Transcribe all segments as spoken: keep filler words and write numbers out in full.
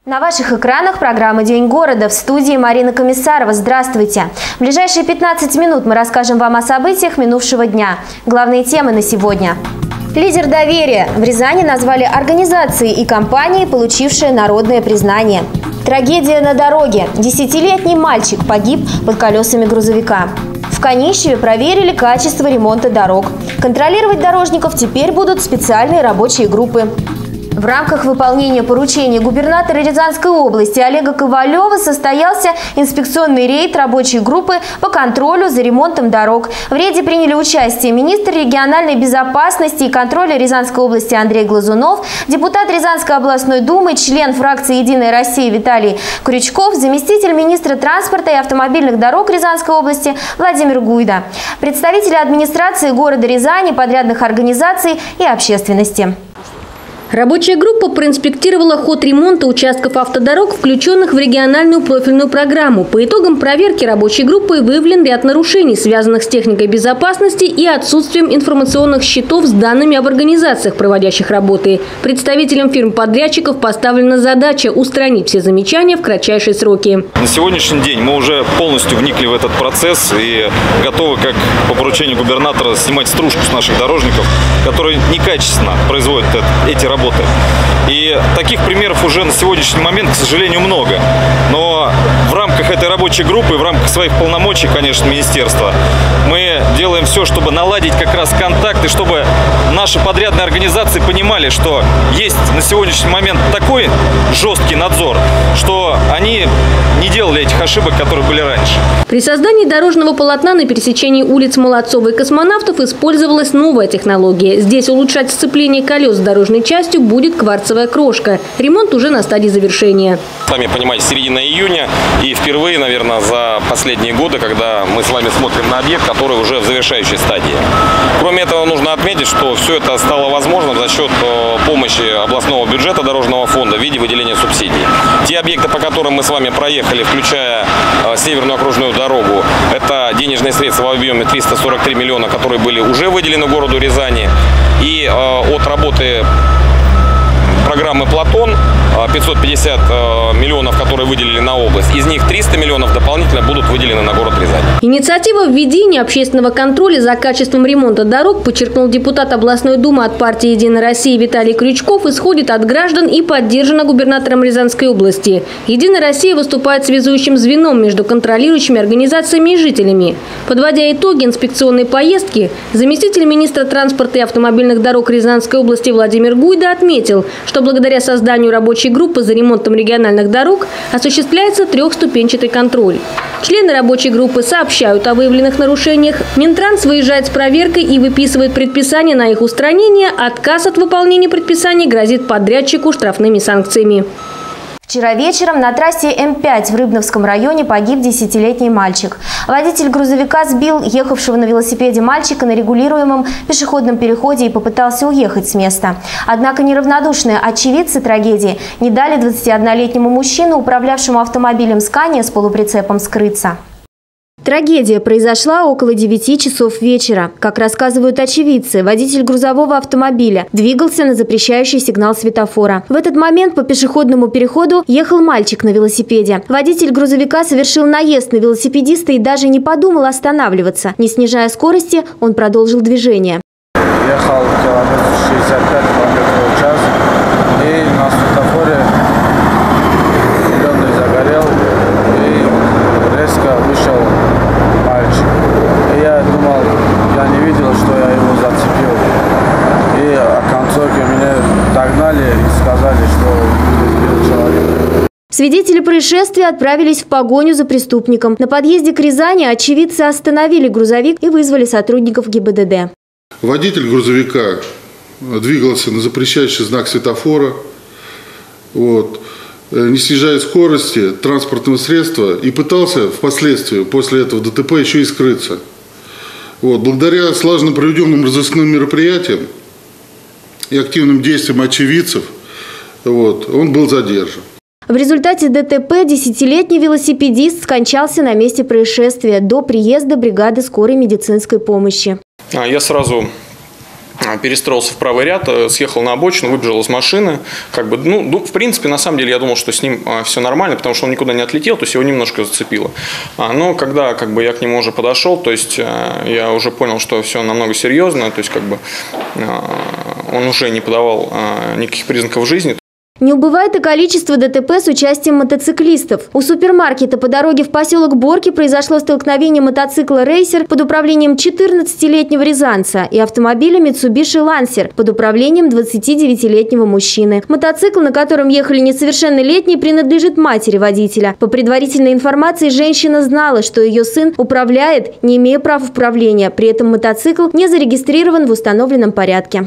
На ваших экранах программа «День города», в студии Марина Комиссарова. Здравствуйте! В ближайшие пятнадцать минут мы расскажем вам о событиях минувшего дня. Главные темы на сегодня. Лидер доверия. В Рязани назвали организации и компании, получившие народное признание. Трагедия на дороге. Десятилетний мальчик погиб под колесами грузовика. В Канищеве проверили качество ремонта дорог. Контролировать дорожников теперь будут специальные рабочие группы. В рамках выполнения поручения губернатора Рязанской области Олега Ковалева состоялся инспекционный рейд рабочей группы по контролю за ремонтом дорог. В рейде приняли участие министр региональной безопасности и контроля Рязанской области Андрей Глазунов, депутат Рязанской областной думы, член фракции «Единая Россия» Виталий Крючков, заместитель министра транспорта и автомобильных дорог Рязанской области Владимир Гуйда, представители администрации города Рязани, подрядных организаций и общественности. Рабочая группа проинспектировала ход ремонта участков автодорог, включенных в региональную профильную программу. По итогам проверки рабочей группы выявлен ряд нарушений, связанных с техникой безопасности и отсутствием информационных счетов с данными об организациях, проводящих работы. Представителям фирм-подрядчиков поставлена задача устранить все замечания в кратчайшие сроки. На сегодняшний день мы уже полностью вникли в этот процесс и готовы, как по поручению губернатора, снимать стружку с наших дорожников, которые некачественно производят эти работы. И таких примеров уже на сегодняшний момент, к сожалению, много. Но в рамках этой рабочей группы, в рамках своих полномочий, конечно, министерства, мы делаем все, чтобы наладить как раз контакты, чтобы наши подрядные организации понимали, что есть на сегодняшний момент такой жесткий надзор, что они не делали этих ошибок, которые были раньше. При создании дорожного полотна на пересечении улиц Молодцова и Космонавтов использовалась новая технология. Здесь улучшать сцепление колес с дорожной частью будет кварцевая крошка. Ремонт уже на стадии завершения. Сами понимаете, середина июня, и впервые, наверное, за последние годы, когда мы с вами смотрим на объект, который уже в завершающей стадии. Кроме этого, нужно отметить, что все это стало возможным за счет помощи областного бюджета дорожного фонда в виде выделения субсидий. Те объекты, по которым мы с вами проехали, включая Северную окружную дорогу, это денежные средства в объеме триста сорок три миллиона, которые были уже выделены городу Рязани. И от работы программы «Платон» пятьсот пятьдесят миллионов, которые выделили на область. Из них триста миллионов дополнительно будут выделены на город Рязань. Инициатива введения общественного контроля за качеством ремонта дорог, подчеркнул депутат областной думы от партии «Единая Россия» Виталий Крючков, исходит от граждан и поддержана губернатором Рязанской области. «Единая Россия» выступает связующим звеном между контролирующими организациями и жителями. Подводя итоги инспекционной поездки, заместитель министра транспорта и автомобильных дорог Рязанской области Владимир Гуйда отметил, что благодаря созданию рабочей группы за ремонтом региональных дорог осуществляется трехступенчатый контроль. Члены рабочей группы сообщают о выявленных нарушениях. Минтранс выезжает с проверкой и выписывает предписание на их устранение. Отказ от выполнения предписаний грозит подрядчику штрафными санкциями. Вчера вечером на трассе М пять в Рыбновском районе погиб десятилетний мальчик. Водитель грузовика сбил ехавшего на велосипеде мальчика на регулируемом пешеходном переходе и попытался уехать с места. Однако неравнодушные очевидцы трагедии не дали двадцатиоднолетнему мужчину, управлявшему автомобилем «Скания» с полуприцепом, скрыться. Трагедия произошла около девяти часов вечера. Как рассказывают очевидцы, водитель грузового автомобиля двигался на запрещающий сигнал светофора. В этот момент по пешеходному переходу ехал мальчик на велосипеде. Водитель грузовика совершил наезд на велосипедиста и даже не подумал останавливаться. Не снижая скорости, он продолжил движение. Ехал километр шестьдесят пять километров в час и на светофоре зеленый загорел и резко вышел мальчик. И я думал, я не видел, что я его зацепил. И о концовке меня догнали и сказали, что сбил человека. Свидетели происшествия отправились в погоню за преступником. На подъезде к Рязани очевидцы остановили грузовик и вызвали сотрудников ГИБДД. Водитель грузовика двигался на запрещающий знак светофора, вот, не снижая скорости транспортного средства, и пытался впоследствии после этого ДТП еще и скрыться. Вот, благодаря слаженно проведенным разыскным мероприятиям и активным действиям очевидцев, вот, он был задержан. В результате ДТП десятилетний велосипедист скончался на месте происшествия до приезда бригады скорой медицинской помощи. Я сразу перестроился в правый ряд, съехал на обочину, выбежал из машины. Как бы, ну, в принципе, на самом деле, я думал, что с ним все нормально, потому что он никуда не отлетел, то есть его немножко зацепило. Но когда как бы, я к нему уже подошел, то есть я уже понял, что все намного серьезно, то есть как бы он уже не подавал никаких признаков жизни. Не убывает и количество ДТП с участием мотоциклистов. У супермаркета по дороге в поселок Борки произошло столкновение мотоцикла «Рейсер» под управлением четырнадцатилетнего рязанца и автомобиля Mitsubishi Lancer под управлением двадцатидевятилетнего мужчины. Мотоцикл, на котором ехали несовершеннолетние, принадлежит матери водителя. По предварительной информации, женщина знала, что ее сын управляет, не имея прав управления. При этом мотоцикл не зарегистрирован в установленном порядке.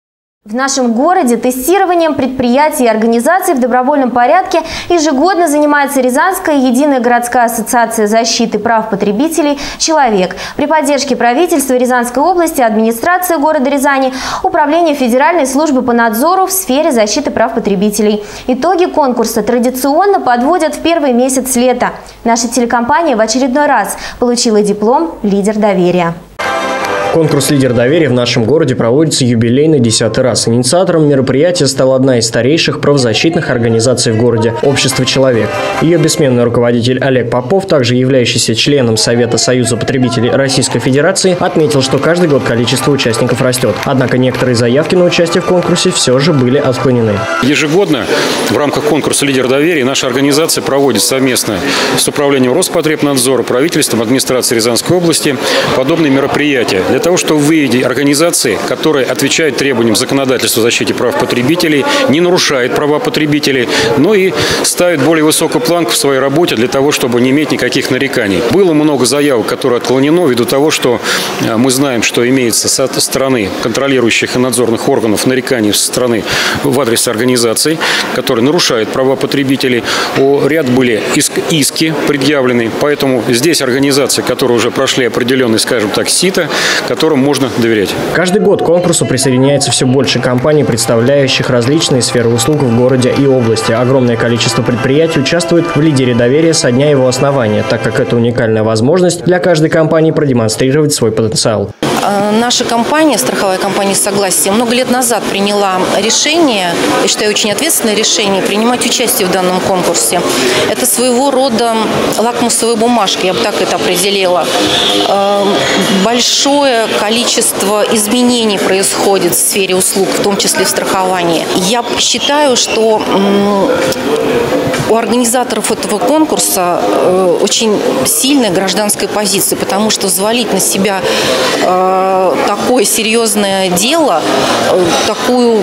В нашем городе тестированием предприятий и организаций в добровольном порядке ежегодно занимается Рязанская единая городская ассоциация защиты прав потребителей «Человек». При поддержке правительства Рязанской области, администрации города Рязани, Управление Федеральной службы по надзору в сфере защиты прав потребителей. Итоги конкурса традиционно подводят в первый месяц лета. Наша телекомпания в очередной раз получила диплом «Лидер доверия». Конкурс «Лидер доверия» в нашем городе проводится юбилейный десятый раз. Инициатором мероприятия стала одна из старейших правозащитных организаций в городе – «Общество «Человек». Ее бессменный руководитель Олег Попов, также являющийся членом Совета Союза потребителей Российской Федерации, отметил, что каждый год количество участников растет. Однако некоторые заявки на участие в конкурсе все же были отклонены. Ежегодно в рамках конкурса «Лидер доверия» наша организация проводит совместно с Управлением Роспотребнадзора, правительством, администрацией Рязанской области подобные мероприятия. Для того, чтобы выявить организации, которые отвечают требованиям законодательства о защите прав потребителей, не нарушают права потребителей, но и ставят более высокую планку в своей работе для того, чтобы не иметь никаких нареканий. Было много заявок, которые отклонено ввиду того, что мы знаем, что имеется со стороны контролирующих и надзорных органов нареканий со стороны в адрес организаций, которые нарушают права потребителей. О, ряд были иск, иски предъявлены, поэтому здесь организации, которые уже прошли определенный, скажем так, сито, которым можно доверять. Каждый год к конкурсу присоединяется все больше компаний, представляющих различные сферы услуг в городе и области. Огромное количество предприятий участвует в «Лидере доверия» со дня его основания, так как это уникальная возможность для каждой компании продемонстрировать свой потенциал. Наша компания, страховая компания «Согласие», много лет назад приняла решение, я считаю, очень ответственное решение, принимать участие в данном конкурсе. Это своего рода лакмусовая бумажка, я бы так это определила. Большое количество изменений происходит в сфере услуг, в том числе в страховании. Я считаю, что у организаторов этого конкурса очень сильная гражданская позиция, потому что взвалить на себя такое серьезное дело, такую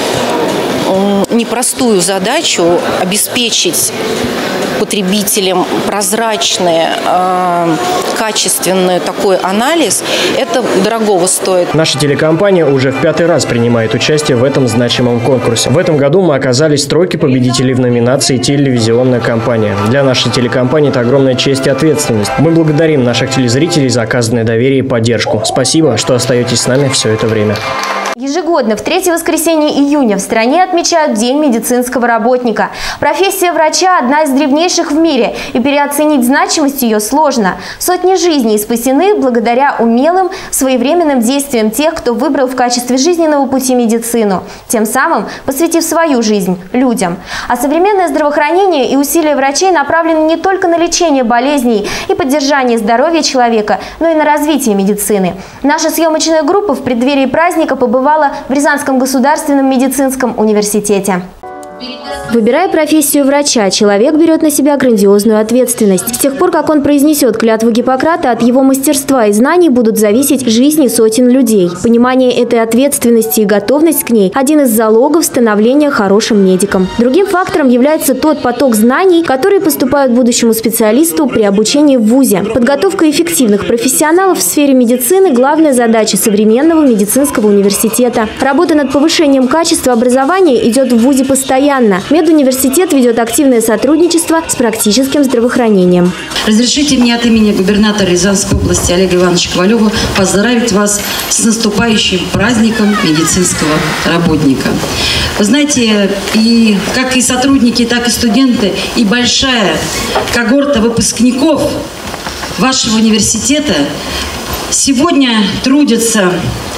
непростую задачу обеспечить потребителям прозрачный, э, качественный такой анализ, это дорогого стоит. Наша телекомпания уже в пятый раз принимает участие в этом значимом конкурсе. В этом году мы оказались в тройке победителей в номинации «Телевизионная компания». Для нашей телекомпании это огромная честь и ответственность. Мы благодарим наших телезрителей за оказанное доверие и поддержку. Спасибо, что остаетесь с нами все это время. Ежегодно в третье воскресенье июня в стране отмечают День медицинского работника. Профессия врача – одна из древнейших в мире, и переоценить значимость ее сложно. Сотни жизней спасены благодаря умелым, своевременным действиям тех, кто выбрал в качестве жизненного пути медицину, тем самым посвятив свою жизнь людям. А современное здравоохранение и усилия врачей направлены не только на лечение болезней и поддержание здоровья человека, но и на развитие медицины. Наша съемочная группа в преддверии праздника побывала в Рязанском государственном медицинском университете. Выбирая профессию врача, человек берет на себя грандиозную ответственность. С тех пор, как он произнесет клятву Гиппократа, от его мастерства и знаний будут зависеть жизни сотен людей. Понимание этой ответственности и готовность к ней – один из залогов становления хорошим медиком. Другим фактором является тот поток знаний, которые поступают будущему специалисту при обучении в вузе. Подготовка эффективных профессионалов в сфере медицины – главная задача современного медицинского университета. Работа над повышением качества образования идет в вузе постоянно. Медуниверситет ведет активное сотрудничество с практическим здравоохранением. Разрешите мне от имени губернатора Рязанской области Олега Ивановича Ковалева поздравить вас с наступающим праздником медицинского работника. Вы знаете, и как и сотрудники, так и студенты, и большая когорта выпускников вашего университета сегодня трудятся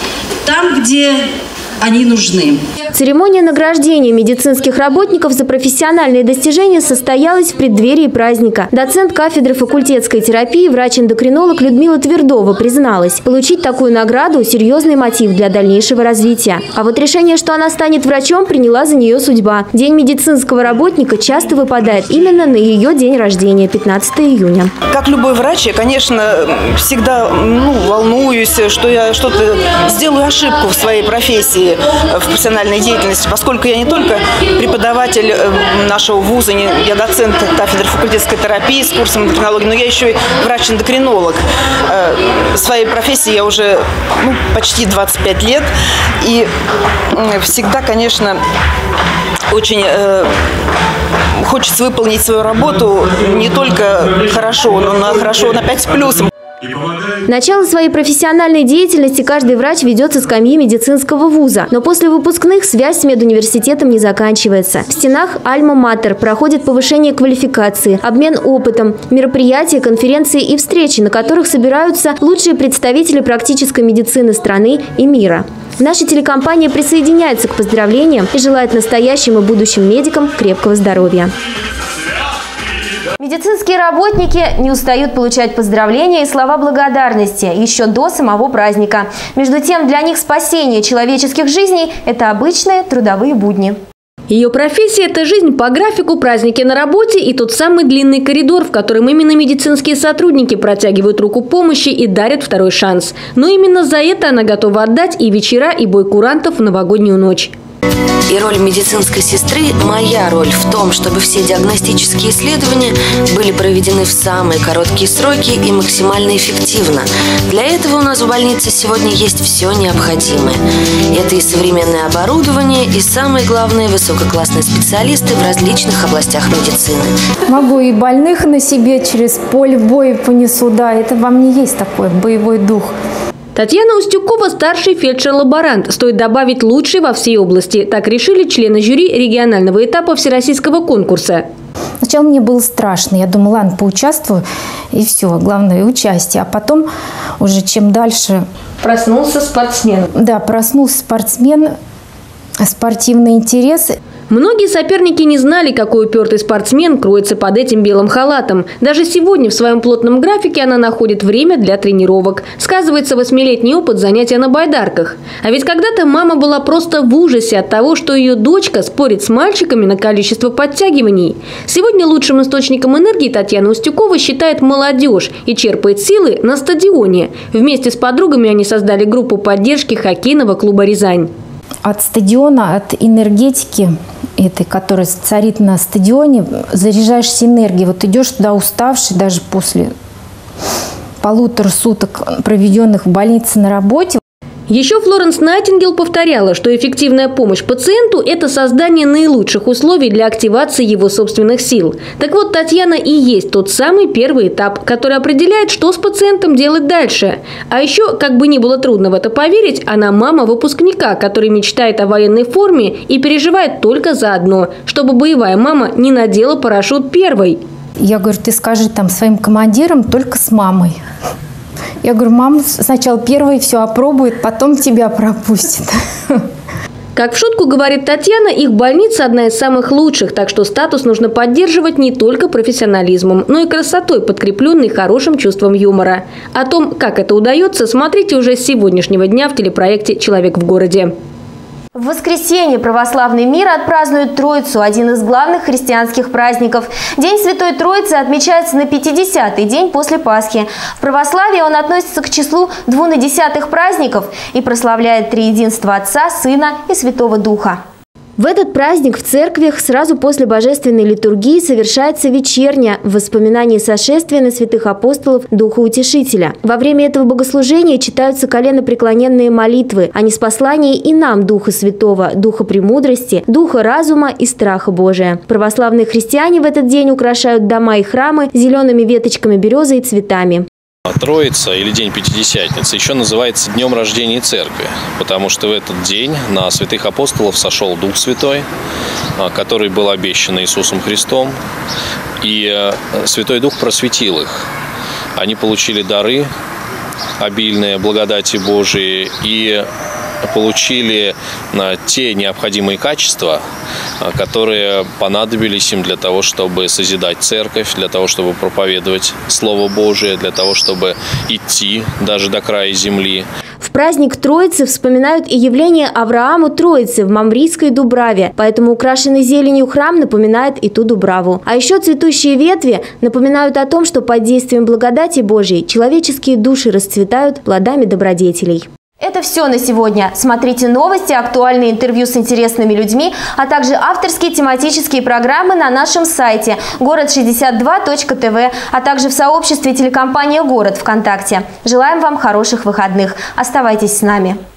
там, где они нужны. Церемония награждения медицинских работников за профессиональные достижения состоялась в преддверии праздника. Доцент кафедры факультетской терапии, врач-эндокринолог Людмила Твердова призналась, получить такую награду – серьезный мотив для дальнейшего развития. А вот решение, что она станет врачом, приняла за нее судьба. День медицинского работника часто выпадает именно на ее день рождения – пятнадцатого июня. Как любой врач, я, конечно, всегда ну, волнуюсь, что я что-то сделаю ошибку в своей профессии, в профессиональной деятельности, поскольку я не только преподаватель нашего вуза, я доцент кафедры факультетской терапии с курсом эндокринологии, но я еще и врач-эндокринолог. В своей профессии я уже ну, почти двадцать пять лет, и всегда, конечно, очень э, хочется выполнить свою работу не только хорошо, но на хорошо на пять с плюсом. Начало своей профессиональной деятельности каждый врач ведет со скамьи медицинского вуза. Но после выпускных связь с медуниверситетом не заканчивается. В стенах Альма-Матер проходит повышение квалификации, обмен опытом, мероприятия, конференции и встречи, на которых собираются лучшие представители практической медицины страны и мира. Наша телекомпания присоединяется к поздравлениям и желает настоящим и будущим медикам крепкого здоровья. Медицинские работники не устают получать поздравления и слова благодарности еще до самого праздника. Между тем, для них спасение человеческих жизней – это обычные трудовые будни. Ее профессия – это жизнь по графику, праздники на работе и тот самый длинный коридор, в котором именно медицинские сотрудники протягивают руку помощи и дарят второй шанс. Но именно за это она готова отдать и вечера, и бой курантов в новогоднюю ночь. И роль медицинской сестры, моя роль в том, чтобы все диагностические исследования были проведены в самые короткие сроки и максимально эффективно. Для этого у нас в больнице сегодня есть все необходимое. Это и современное оборудование, и самые главные высококлассные специалисты в различных областях медицины. Могу и больных на себе через поле боя понесу, да, это во мне есть такой боевой дух. Татьяна Устюкова – старший фельдшер-лаборант. Стоит добавить лучший во всей области. Так решили члены жюри регионального этапа всероссийского конкурса. Сначала мне было страшно. Я думала, ладно, поучаствую, и все. Главное – участие. А потом уже чем дальше… Проснулся спортсмен. Да, проснулся спортсмен, спортивный интерес. Многие соперники не знали, какой упертый спортсмен кроется под этим белым халатом. Даже сегодня в своем плотном графике она находит время для тренировок. Сказывается восьмилетний опыт занятия на байдарках. А ведь когда-то мама была просто в ужасе от того, что ее дочка спорит с мальчиками на количество подтягиваний. Сегодня лучшим источником энергии Татьяна Устюкова считает молодежь и черпает силы на стадионе. Вместе с подругами они создали группу поддержки хоккейного клуба «Рязань». От стадиона, от энергетики этой, которая царит на стадионе, заряжаешься энергией. Вот идешь туда уставший, даже после полутора суток, проведенных в больнице на работе. Еще Флоренс Найтингел повторяла, что эффективная помощь пациенту – это создание наилучших условий для активации его собственных сил. Так вот, Татьяна и есть тот самый первый этап, который определяет, что с пациентом делать дальше. А еще, как бы ни было трудно в это поверить, она мама выпускника, который мечтает о военной форме и переживает только за одно – чтобы боевая мама не надела парашют первой. Я говорю, ты скажи там своим командирам только с мамой. Я говорю, мама сначала первой все опробует, потом тебя пропустит. Как в шутку говорит Татьяна, их больница одна из самых лучших, так что статус нужно поддерживать не только профессионализмом, но и красотой, подкрепленной хорошим чувством юмора. О том, как это удается, смотрите уже с сегодняшнего дня в телепроекте «Человек в городе». В воскресенье православный мир отпразднует Троицу, один из главных христианских праздников. День Святой Троицы отмечается на пятидесятый день после Пасхи. В православии он относится к числу двунадесятых праздников и прославляет триединство Отца, Сына и Святого Духа. В этот праздник в церквях сразу после божественной литургии совершается вечерня в воспоминании сошествия на святых апостолов Духа Утешителя. Во время этого богослужения читаются коленопреклоненные молитвы о ниспослании и нам Духа Святого, Духа премудрости, Духа разума и страха Божия. Православные христиане в этот день украшают дома и храмы зелеными веточками березы и цветами. Троица или День Пятидесятницы еще называется Днем рождения Церкви, потому что в этот день на святых апостолов сошел Дух Святой, который был обещан Иисусом Христом, и Святой Дух просветил их. Они получили дары, обильные благодати Божией, и получили те необходимые качества, которые понадобились им для того, чтобы созидать церковь, для того, чтобы проповедовать Слово Божие, для того, чтобы идти даже до края земли. В праздник Троицы вспоминают и явление Аврааму Троицы в Мамрийской Дубраве, поэтому украшенный зеленью храм напоминает и ту Дубраву. А еще цветущие ветви напоминают о том, что под действием благодати Божьей человеческие души расцветают плодами добродетелей. Это все на сегодня. Смотрите новости, актуальные интервью с интересными людьми, а также авторские тематические программы на нашем сайте город шестьдесят два точка тв, а также в сообществе телекомпания «Город» ВКонтакте. Желаем вам хороших выходных. Оставайтесь с нами.